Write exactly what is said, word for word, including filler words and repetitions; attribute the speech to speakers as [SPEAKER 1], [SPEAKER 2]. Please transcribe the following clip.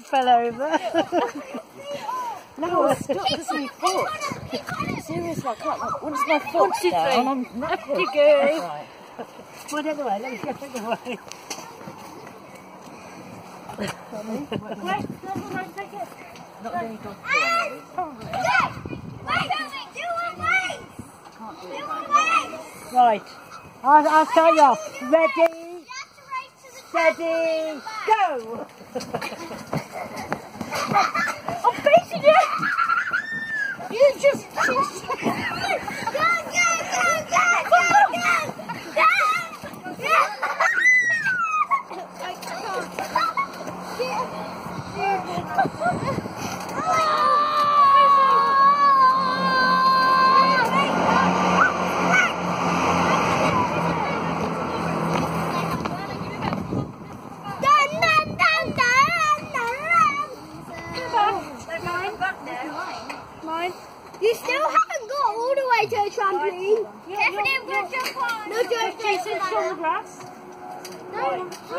[SPEAKER 1] fell over.
[SPEAKER 2] No, I stuck to my foot. Seriously, I can't. Like, once my foot's
[SPEAKER 1] One, two,
[SPEAKER 2] down,
[SPEAKER 1] three.
[SPEAKER 2] I'm
[SPEAKER 1] Up
[SPEAKER 2] knackered.
[SPEAKER 1] you go.
[SPEAKER 2] Right.
[SPEAKER 1] Well, the other way, let me go the other way. Wait, no, no, take it.
[SPEAKER 2] Not really dog food.
[SPEAKER 1] Probably.
[SPEAKER 3] Wait, do one race!
[SPEAKER 2] Can't do
[SPEAKER 3] Do
[SPEAKER 2] it.
[SPEAKER 3] one race!
[SPEAKER 1] Right, I'll, I'll start you off. Ready,
[SPEAKER 3] You have to race to the
[SPEAKER 1] steady, go!
[SPEAKER 3] I'm beating you! You just... Go, go, go, go, go, go, go!
[SPEAKER 1] Mine.
[SPEAKER 3] You still haven't got all the way to the trampoline. Tiffany, I'm going to jump on. No, don't,
[SPEAKER 1] Jason, show the grass.
[SPEAKER 3] No.